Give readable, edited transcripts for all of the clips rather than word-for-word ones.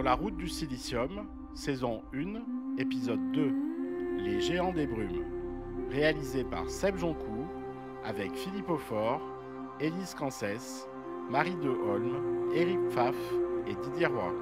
la route du silicium, saison 1, épisode 2, Les géants des brumes, réalisé par Seb Joncourt, avec Philippe Aufort, Élise Cancès, Marie de Holm, Éric Pfaff et Didier Roy.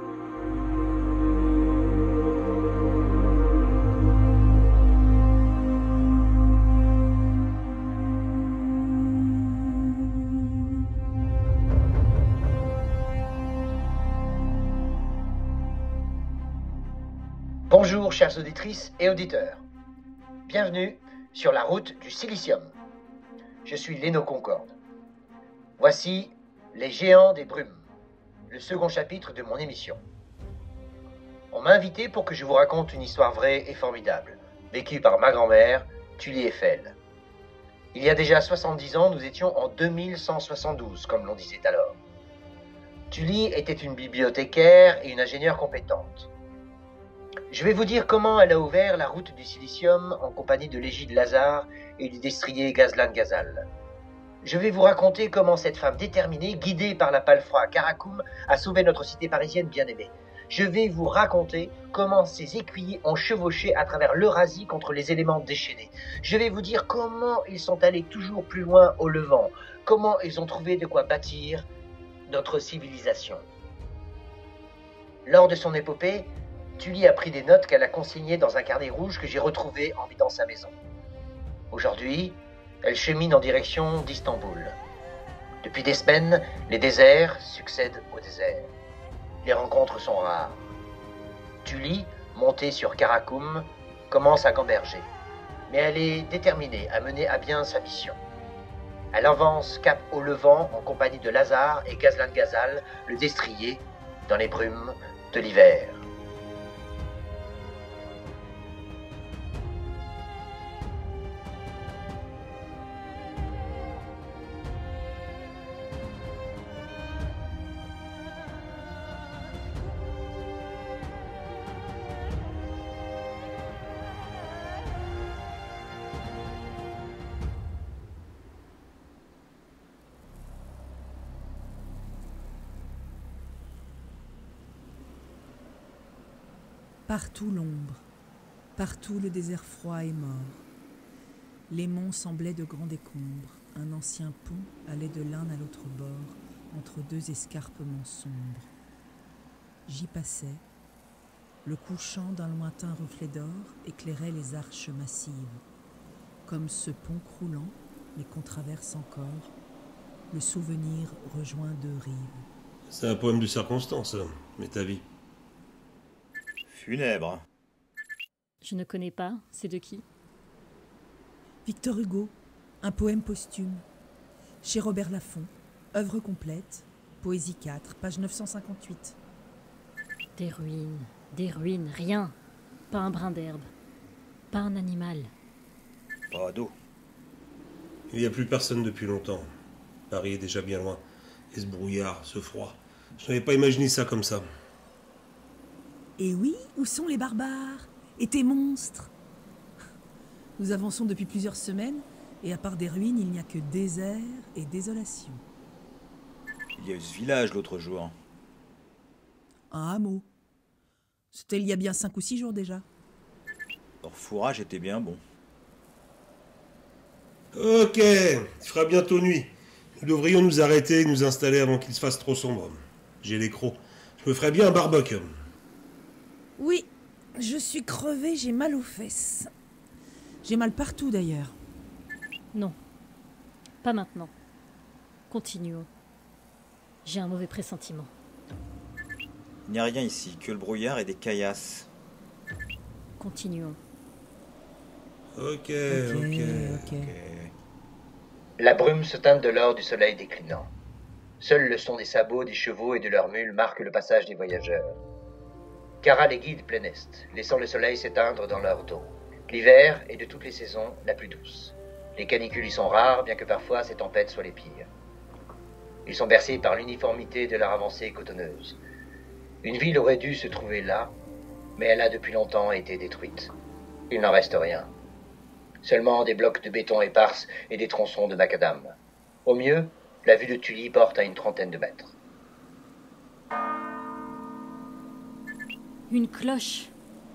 Bonjour chères auditrices et auditeurs. Bienvenue sur la route du silicium. Je suis Léno Concorde. Voici Les géants des brumes, le second chapitre de mon émission. On m'a invité pour que je vous raconte une histoire vraie et formidable, vécue par ma grand-mère, Tully Eiffel. Il y a déjà 70 ans, nous étions en 2172, comme l'on disait alors. Tully était une bibliothécaire et une ingénieure compétente. Je vais vous dire comment elle a ouvert la route du silicium en compagnie de l'égide Lazare et du destrier Ghazlan Ghazal. Je vais vous raconter comment cette femme déterminée, guidée par la palfroie Karakoum, a sauvé notre cité parisienne bien-aimée. Je vais vous raconter comment ces écuyers ont chevauché à travers l'Eurasie contre les éléments déchaînés. Je vais vous dire comment ils sont allés toujours plus loin au Levant, comment ils ont trouvé de quoi bâtir notre civilisation. Lors de son épopée, Tully a pris des notes qu'elle a consignées dans un carnet rouge que j'ai retrouvé en vidant sa maison. Aujourd'hui, elle chemine en direction d'Istanbul. Depuis des semaines, les déserts succèdent aux déserts. Les rencontres sont rares. Tully, montée sur Karakoum, commence à gamberger. Mais elle est déterminée à mener à bien sa mission. Elle avance cap au Levant en compagnie de Lazare et Ghazlan Ghazal, le destrier, dans les brumes de l'hiver. Partout l'ombre, partout le désert froid et mort. Les monts semblaient de grands décombres, un ancien pont allait de l'un à l'autre bord, entre deux escarpements sombres. J'y passais, le couchant d'un lointain reflet d'or éclairait les arches massives. Comme ce pont croulant, mais qu'on traverse encore, le souvenir rejoint deux rives. C'est un poème de circonstance, mais ta vie. Funèbre. Je ne connais pas, c'est de qui? Victor Hugo, un poème posthume. Chez Robert Laffont, œuvre complète, Poésie 4, page 958. Des ruines, rien. Pas un brin d'herbe. Pas un animal. Pas d'eau. Il n'y a plus personne depuis longtemps. Paris est déjà bien loin. Et ce brouillard, ce froid. Je n'avais pas imaginé ça comme ça. Et oui, où sont les barbares? Et tes monstres? Nous avançons depuis plusieurs semaines, et à part des ruines, il n'y a que désert et désolation. Il y a eu ce village l'autre jour. Un hameau. C'était il y a bien 5 ou 6 jours déjà. Leur fourrage était bien bon. Ok, il fera bientôt nuit. Nous devrions nous arrêter et nous installer avant qu'il se fasse trop sombre. J'ai les crocs. Je me ferais bien un barbecue. Oui, je suis crevée, j'ai mal aux fesses. J'ai mal partout d'ailleurs. Non, pas maintenant. Continuons. J'ai un mauvais pressentiment. Il n'y a rien ici, que le brouillard et des caillasses. Continuons. Ok. La brume se teinte de l'or du soleil déclinant. Seul le son des sabots des chevaux et de leurs mules marque le passage des voyageurs. Cara les guide plein est, laissant le soleil s'éteindre dans leur dos. L'hiver est de toutes les saisons la plus douce. Les canicules y sont rares, bien que parfois ces tempêtes soient les pires. Ils sont bercés par l'uniformité de leur avancée cotonneuse. Une ville aurait dû se trouver là, mais elle a depuis longtemps été détruite. Il n'en reste rien. Seulement des blocs de béton éparses et des tronçons de macadam. Au mieux, la vue de Tully porte à une 30aine de mètres. Une cloche.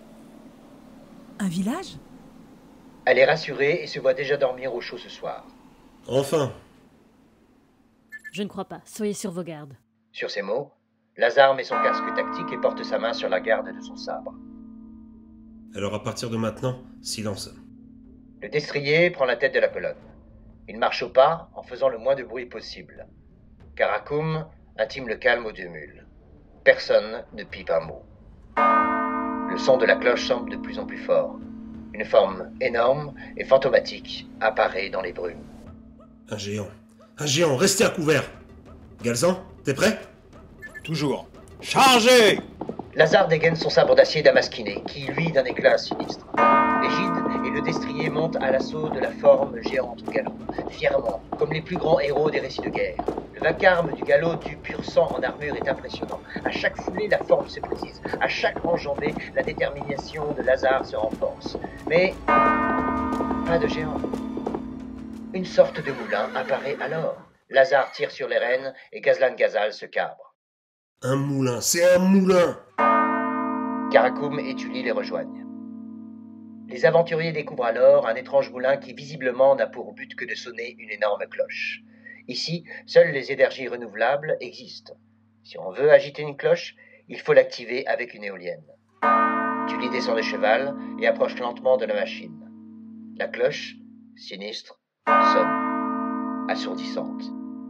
Un village? Elle est rassurée et se voit déjà dormir au chaud ce soir. Enfin. Je ne crois pas. Soyez sur vos gardes. Sur ces mots, Lazare met son casque tactique et porte sa main sur la garde de son sabre. Alors à partir de maintenant, silence. Le destrier prend la tête de la colonne. Il marche au pas en faisant le moins de bruit possible. Karakoum intime le calme aux deux mules. Personne ne pipe un mot. Le son de la cloche semble de plus en plus fort. Une forme énorme et fantomatique apparaît dans les brumes. Un géant. Un géant, restez à couvert. Galzan, t'es prêt? Toujours. Chargez! Lazare dégaine son sabre d'acier damasquiné, qui luit d'un éclat sinistre. L'égide et le destrier montent à l'assaut de la forme géante au galop, fièrement, comme les plus grands héros des récits de guerre. Le vacarme du galop du pur sang en armure est impressionnant. À chaque foulée, la forme se précise. À chaque enjambée, la détermination de Lazare se renforce. Mais pas de géant. Une sorte de moulin apparaît alors. Lazare tire sur les rênes et Gazlan Gazal se cabre. Un moulin, c'est un moulin! Karakoum et Tully les rejoignent. Les aventuriers découvrent alors un étrange moulin qui visiblement n'a pour but que de sonner une énorme cloche. Ici, seules les énergies renouvelables existent. Si on veut agiter une cloche, il faut l'activer avec une éolienne. Tully descend de cheval et approche lentement de la machine. La cloche, sinistre, sonne, assourdissante.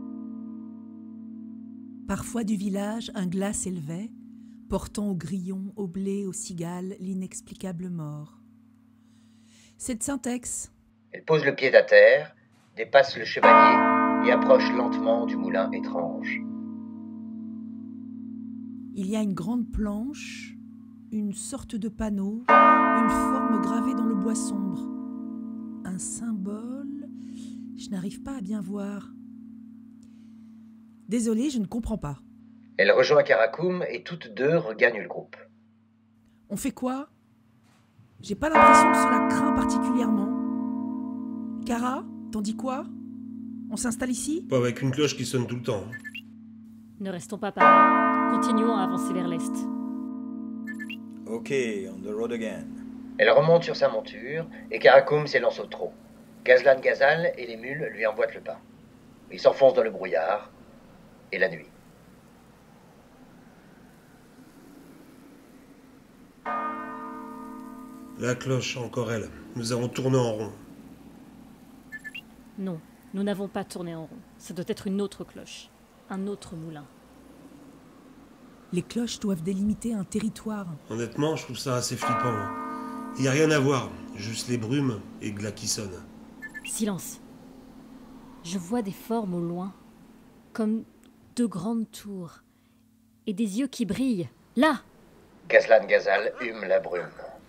Parfois du village, un glas s'élevait, portant au grillon, au blé, aux cigales, l'inexplicable mort. C'est de Syntex. Elle pose le pied à terre, dépasse le chevalier et approche lentement du moulin étrange. Il y a une grande planche, une sorte de panneau, une forme gravée dans le bois sombre. Un symbole, je n'arrive pas à bien voir. Désolée, je ne comprends pas. Elle rejoint Karakoum et toutes deux regagnent le groupe. On fait quoi? J'ai pas l'impression que cela craint particulièrement. Kara, t'en dis quoi? On s'installe ici? Pas avec une cloche qui sonne tout le temps. Ne restons pas par là. Continuons à avancer vers l'est. Ok, on the road again. Elle remonte sur sa monture et Karakoum s'élance au trot. Gazlan Gazal et les mules lui emboîtent le pas. Ils s'enfoncent dans le brouillard et la nuit. La cloche, encore elle. Nous avons tourné en rond. Non, nous n'avons pas tourné en rond. Ça doit être une autre cloche. Un autre moulin. Les cloches doivent délimiter un territoire. Honnêtement, je trouve ça assez flippant. Il n'y a rien à voir. Juste les brumes et glas qui sonnent. Silence. Je vois des formes au loin. Comme de grandes tours. Et des yeux qui brillent. Là! Gazlan Gazal hume la brume.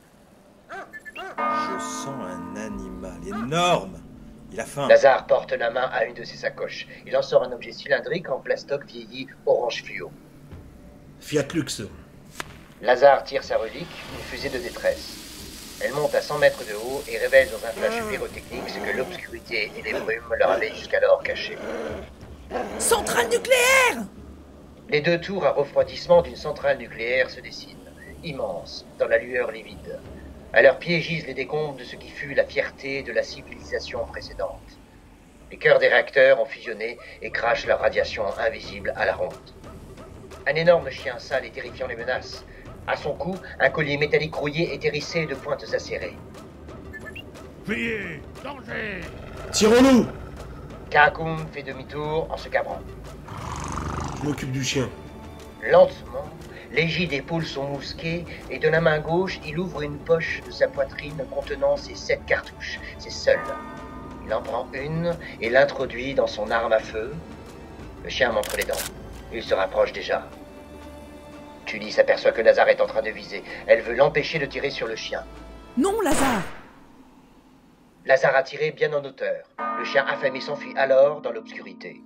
Je sens un animal énorme. Il a faim. Lazare porte la main à une de ses sacoches. Il en sort un objet cylindrique en plastoc vieilli orange fluo. Fiat Lux. Lazare tire sa relique, une fusée de détresse. Elle monte à 100 mètres de haut et révèle dans un flash pyrotechnique ce que l'obscurité et les brumes leur avaient jusqu'alors caché. Centrale nucléaire! Les deux tours à refroidissement d'une centrale nucléaire se dessinent, immenses, dans la lueur livide. À leurs pieds gisent les décombres de ce qui fut la fierté de la civilisation précédente. Les cœurs des réacteurs ont fusionné et crachent leur radiation invisible à la ronde. Un énorme chien sale et terrifiant les menace. À son cou, un collier métallique rouillé est hérissé de pointes acérées. Fuyez! Danger! Tirons-nous! Karakoum fait demi-tour en se cabrant. Je m'occupe du chien. Lentement, l'égide épaule son mousquet et de la main gauche, il ouvre une poche de sa poitrine contenant ses 7 cartouches. C'est seul. Il en prend une et l'introduit dans son arme à feu. Le chien montre les dents. Il se rapproche déjà. Tully s'aperçoit que Lazare est en train de viser. Elle veut l'empêcher de tirer sur le chien. Non, Lazare! Lazare a tiré bien en hauteur. Le chien affamé s'enfuit alors dans l'obscurité.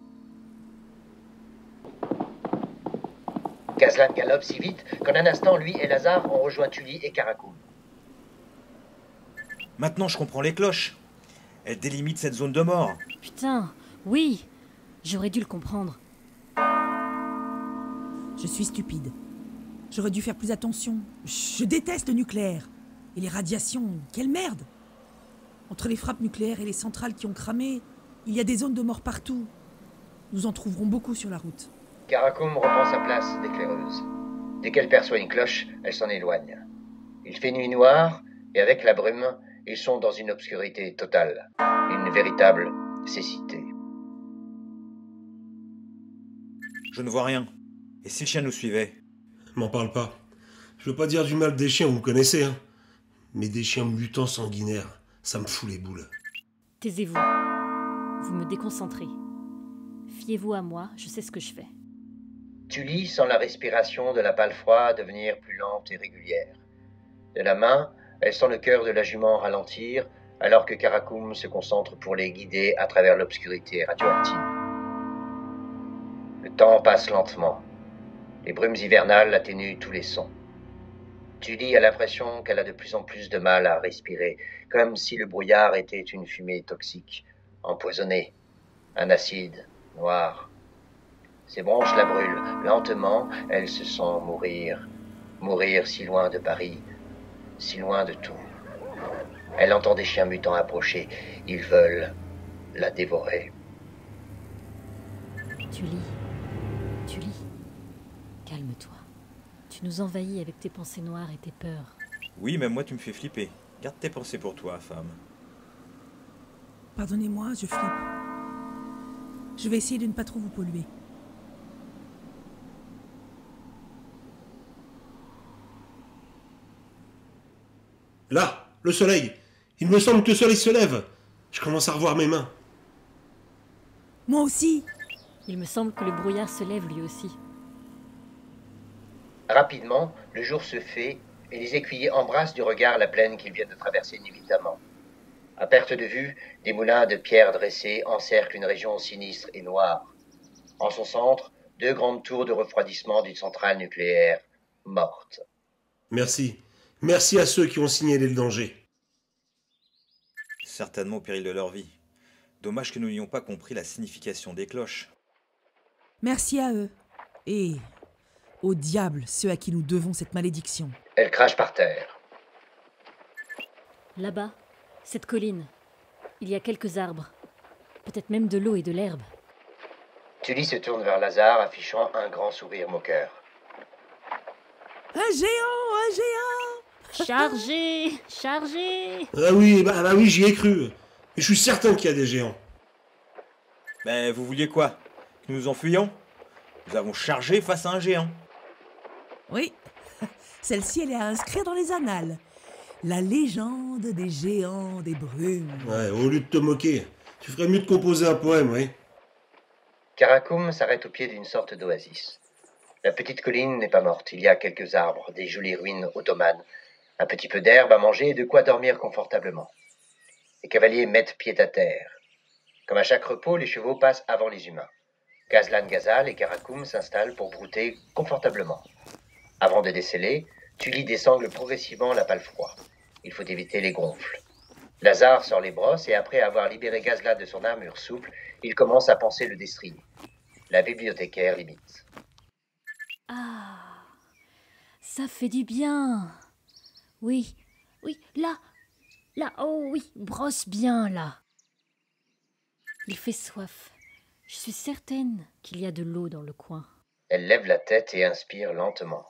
Gazlan galope si vite qu'en un instant, lui et Lazare ont rejoint Tully et Karakoum. Maintenant, je comprends les cloches. Elles délimitent cette zone de mort. Putain, oui! J'aurais dû le comprendre. Je suis stupide. J'aurais dû faire plus attention. Je déteste le nucléaire. Et les radiations, quelle merde! Entre les frappes nucléaires et les centrales qui ont cramé, il y a des zones de mort partout. Nous en trouverons beaucoup sur la route. Karakum reprend sa place d'éclaireuse. Dès qu'elle perçoit une cloche, elle s'en éloigne. Il fait nuit noire, et avec la brume, ils sont dans une obscurité totale. Une véritable cécité. Je ne vois rien. Et si le chien nous suivait? M'en parle pas. Je veux pas dire du mal des chiens, vous me connaissez, hein. Mais des chiens mutants sanguinaires, ça me fout les boules. Taisez-vous. Vous me déconcentrez. Fiez-vous à moi, je sais ce que je fais. Tully sent la respiration de la palefroie devenir plus lente et régulière. De la main, elle sent le cœur de la jument ralentir, alors que Karakum se concentre pour les guider à travers l'obscurité radioactive. Le temps passe lentement. Les brumes hivernales atténuent tous les sons. Tully a l'impression qu'elle a de plus en plus de mal à respirer, comme si le brouillard était une fumée toxique, empoisonnée, un acide noir. Ses bronches la brûlent. Lentement, elle se sent mourir. Mourir si loin de Paris, si loin de tout. Elle entend des chiens mutants approcher. Ils veulent la dévorer. Tully, calme-toi. Tu nous envahis avec tes pensées noires et tes peurs. Oui, même moi tu me fais flipper. Garde tes pensées pour toi, femme. Pardonnez-moi, je flippe. Je vais essayer de ne pas trop vous polluer. Là, le soleil. Il me semble que le soleil se lève. Je commence à revoir mes mains. Moi aussi! Il me semble que le brouillard se lève lui aussi. Rapidement, le jour se fait et les écuyers embrassent du regard la plaine qu'ils viennent de traverser inévitablement. À perte de vue, des moulins de pierre dressés encerclent une région sinistre et noire. En son centre, 2 grandes tours de refroidissement d'une centrale nucléaire morte. Merci. Merci à ceux qui ont signalé le danger. Certainement au péril de leur vie. Dommage que nous n'ayons pas compris la signification des cloches. Merci à eux. Et au diable, ceux à qui nous devons cette malédiction. Elle crache par terre. Là-bas, cette colline, il y a quelques arbres. Peut-être même de l'eau et de l'herbe. Tully se tourne vers Lazare, affichant un grand sourire moqueur. Un géant! Un géant! Chargez! Chargez! Ah oui, j'y ai cru. Mais je suis certain qu'il y a des géants. Mais vous vouliez quoi? Que nous nous enfuyions? Nous avons chargé face à un géant. Oui, celle-ci, elle est à inscrire dans les annales. La légende des géants des brumes. Ouais, au lieu de te moquer, tu ferais mieux de composer un poème, oui. Karakum s'arrête au pied d'une sorte d'oasis. La petite colline n'est pas morte. Il y a quelques arbres, des jolies ruines ottomanes, un petit peu d'herbe à manger et de quoi dormir confortablement. Les cavaliers mettent pied à terre. Comme à chaque repos, les chevaux passent avant les humains. Ghazlan Ghazal et Karakum s'installent pour brouter confortablement. Avant de déceler, Tully désangle progressivement la palefroie. Il faut éviter les gonfles. Lazare sort les brosses et après avoir libéré Ghazlan de son armure souple, il commence à panser le destrier. La bibliothécaire l'imite. Ah, ça fait du bien. Oui, là, oh oui, brosse bien là. Il fait soif. Je suis certaine qu'il y a de l'eau dans le coin. Elle lève la tête et inspire lentement.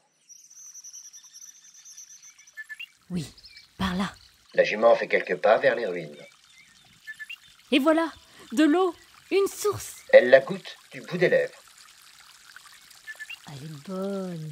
Oui, par là. La jument fait quelques pas vers les ruines. Et voilà, de l'eau, une source. Elle la goûte du bout des lèvres. Elle est bonne.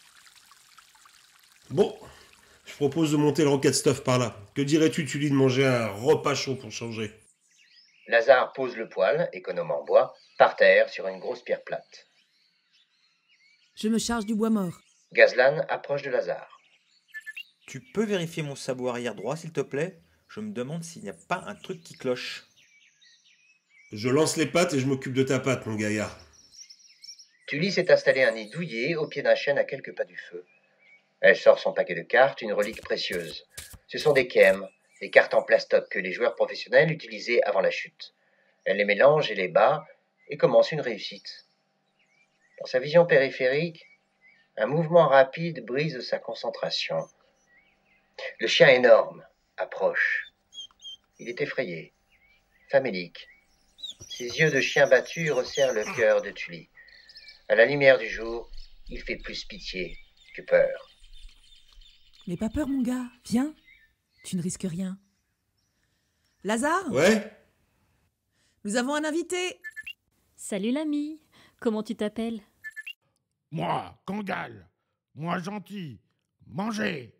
Bon, je propose de monter le rocket stuff par là. Que dirais-tu, Tully, de manger un repas chaud pour changer? Lazare pose le poêle, économe en bois, par terre sur une grosse pierre plate. Je me charge du bois mort. Ghazlan approche de Lazare. Tu peux vérifier mon sabot arrière droit, s'il te plaît? Je me demande s'il n'y a pas un truc qui cloche. Je lance les pattes et je m'occupe de ta patte, mon gaillard. Tully s'est installé un nid douillet au pied d'un chêne à quelques pas du feu. Elle sort son paquet de cartes, une relique précieuse. Ce sont des kèmes, des cartes en plastoc que les joueurs professionnels utilisaient avant la chute. Elle les mélange et les bat et commence une réussite. Dans sa vision périphérique, Un mouvement rapide brise sa concentration. Le chien énorme approche. Il est effrayé, famélique. Ses yeux de chien battu resserrent le cœur de Tully. À la lumière du jour, il fait plus pitié que peur. N'aie pas peur, mon gars. Viens. Tu ne risques rien. Lazare, Ouais? nous avons un invité. Salut l'ami, comment tu t'appelles? Moi, Kangal. Moi, gentil. Mangez.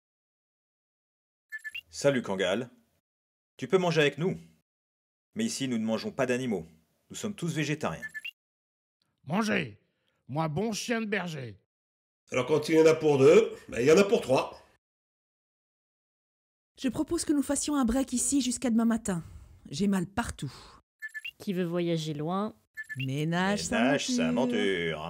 Salut Kangal. Tu peux manger avec nous. Mais ici, nous ne mangeons pas d'animaux. Nous sommes tous végétariens. Mangez. Moi, bon chien de berger. Alors quand il y en a pour 2, il y en a pour 3. Je propose que nous fassions un break ici jusqu'à demain matin. J'ai mal partout. Qui veut voyager loin? Ménage sa monture.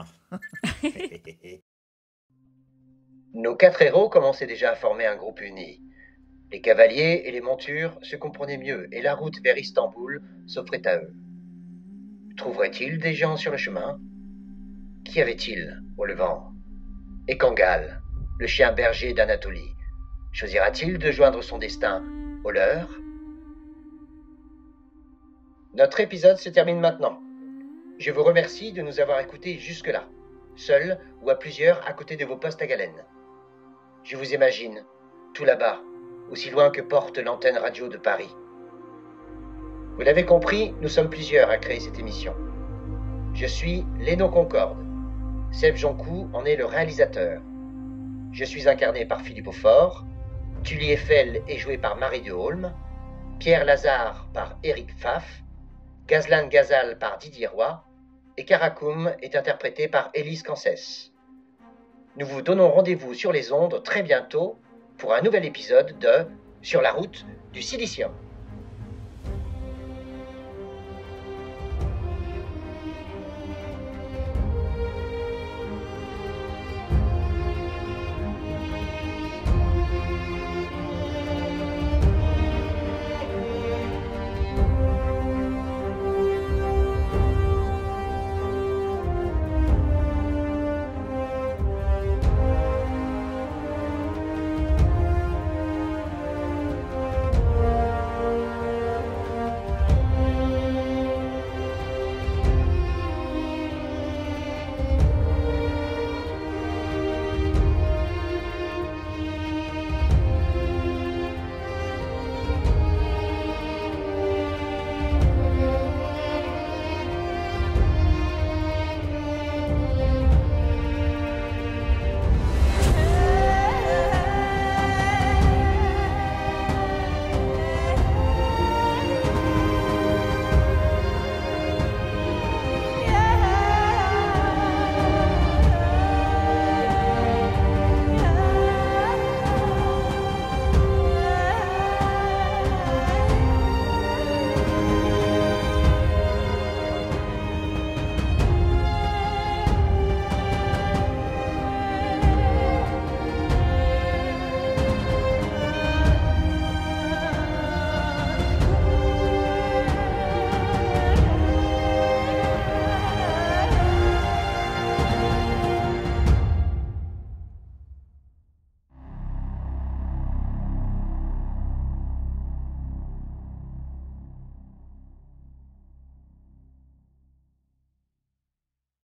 Nos 4 héros commençaient déjà à former un groupe uni. Les cavaliers et les montures se comprenaient mieux et la route vers Istanbul s'offrait à eux. Trouveraient-ils des gens sur le chemin? Qu'y avait-il au levant? Et Kangal, le chien berger d'Anatolie, choisira-t-il de joindre son destin au leur? Notre épisode se termine maintenant. Je vous remercie de nous avoir écoutés jusque-là, seuls ou à plusieurs à côté de vos postes à galène. Je vous imagine, tout là-bas, aussi loin que porte l'antenne radio de Paris. Vous l'avez compris, nous sommes plusieurs à créer cette émission. Je suis Léno Concorde. Seb Joncoux en est le réalisateur. Je suis incarné par Philippe Aufort, Tully Eiffel est joué par Marie de Holm, Pierre Lazare par Éric Pfaff, Gazlan Gazal par Didier Roy, et Karakoum est interprété par Élise Cancès. Nous vous donnons rendez-vous sur les ondes très bientôt pour un nouvel épisode de Sur la route du silicium.